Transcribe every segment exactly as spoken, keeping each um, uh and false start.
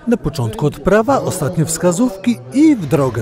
Na początku odprawa, ostatnie wskazówki i w drogę.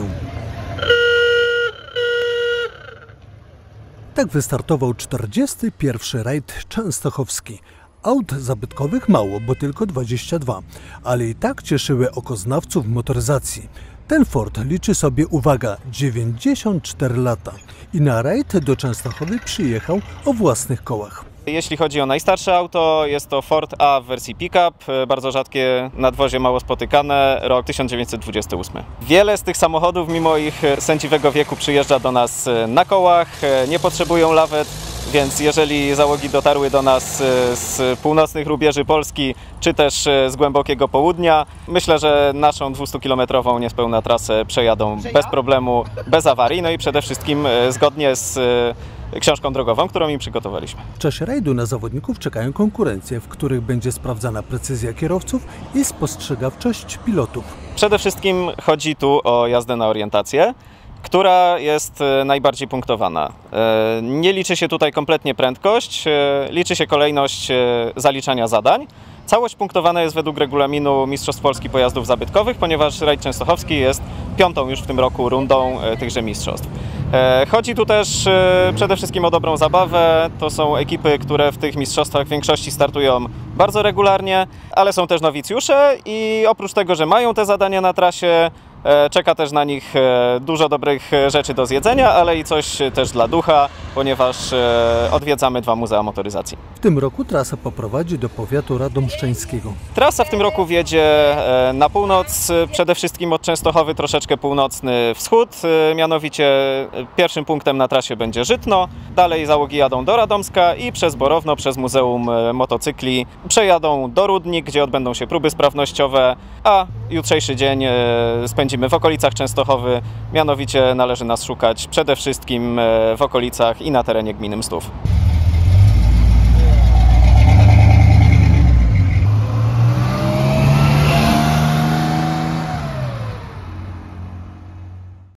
Tak wystartował czterdziesty pierwszy rajd częstochowski. Aut zabytkowych mało, bo tylko dwadzieścia dwa, ale i tak cieszyły oko znawców motoryzacji. Ten Ford liczy sobie, uwaga, dziewięćdziesiąt cztery lata i na rajd do Częstochowy przyjechał o własnych kołach. Jeśli chodzi o najstarsze auto, jest to Ford A w wersji pick-up, bardzo rzadkie nadwozie, mało spotykane, rok tysiąc dziewięćset dwudziesty ósmy. Wiele z tych samochodów, mimo ich sędziwego wieku, przyjeżdża do nas na kołach, nie potrzebują lawet, więc jeżeli załogi dotarły do nas z północnych rubieży Polski, czy też z głębokiego południa, myślę, że naszą dwustukilometrową niespełna trasę przejadą bez problemu, bez awarii, no i przede wszystkim zgodnie z książką drogową, którą im przygotowaliśmy. W czasie rajdu na zawodników czekają konkurencje, w których będzie sprawdzana precyzja kierowców i spostrzegawczość pilotów. Przede wszystkim chodzi tu o jazdę na orientację, która jest najbardziej punktowana. Nie liczy się tutaj kompletnie prędkość, liczy się kolejność zaliczania zadań. Całość punktowana jest według regulaminu Mistrzostw Polski Pojazdów Zabytkowych, ponieważ rajd częstochowski jest piątą już w tym roku rundą tychże mistrzostw. Chodzi tu też przede wszystkim o dobrą zabawę. To są ekipy, które w tych mistrzostwach w większości startują bardzo regularnie, ale są też nowicjusze i oprócz tego, że mają te zadania na trasie, czeka też na nich dużo dobrych rzeczy do zjedzenia, ale i coś też dla ducha, ponieważ odwiedzamy dwa muzea motoryzacji. W tym roku trasa poprowadzi do powiatu radomszczeńskiego. Trasa w tym roku wiedzie na północ, przede wszystkim od Częstochowy troszeczkę północny wschód, mianowicie pierwszym punktem na trasie będzie Żytno, dalej załogi jadą do Radomska i przez Borowno, przez Muzeum Motocykli przejadą do Rudni, gdzie odbędą się próby sprawnościowe, a jutrzejszy dzień spędzimy w okolicach Częstochowy, mianowicie należy nas szukać przede wszystkim w okolicach i na terenie gminy Mstów.